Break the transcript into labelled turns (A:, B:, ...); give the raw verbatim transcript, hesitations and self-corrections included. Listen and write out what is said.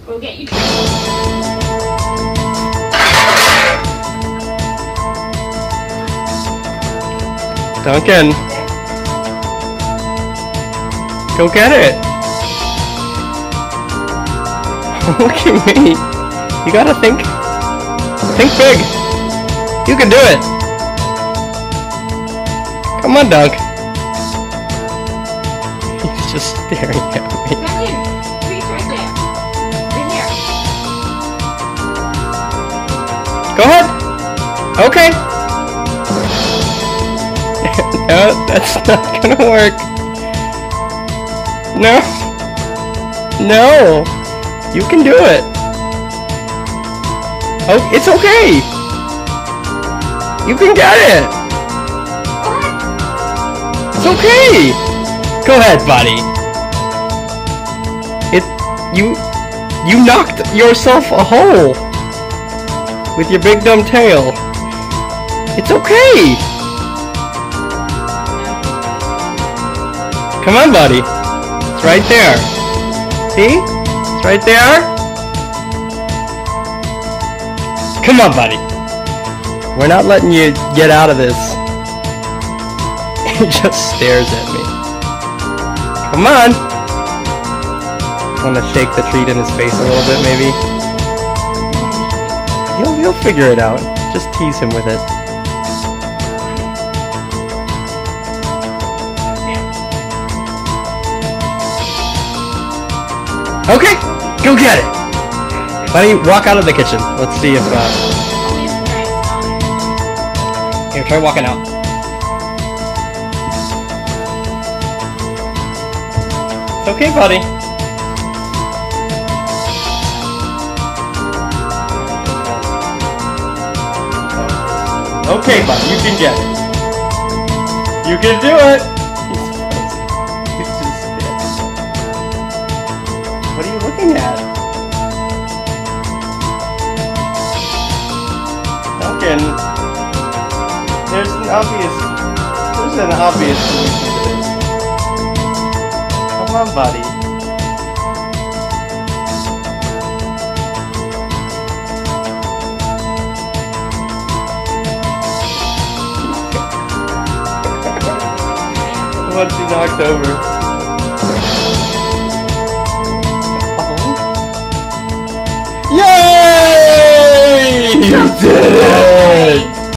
A: Go get you.
B: Duncan. Go get it. Look at me. You gotta think. Think big. You can do it. Come on, Dunk. He's just staring at me.
A: Duncan, reach right there. Right here.
B: Go ahead. Okay. No, that's not gonna work. No. No. You can do it. Oh, it's okay. You can get it. It's okay. Go ahead, buddy. It you you knocked yourself a hole with your big dumb tail. It's okay. Come on, buddy. It's right there. See? It's right there. Come on, buddy. We're not letting you get out of this. He just stares at me. Come on. Want to shake the treat in his face a little bit, maybe? He'll, he'll figure it out. Just tease him with it. Okay, go get it. Why don't you walk out of the kitchen? Let's see if, uh... Here, try walking out. It's okay, buddy. Okay, buddy, you can get it. You can do it. He's just scared. What are you looking at? Duncan, there's an obvious, there's an obvious solution to this. Come on, buddy. Once he knocked over. Oh. Yay!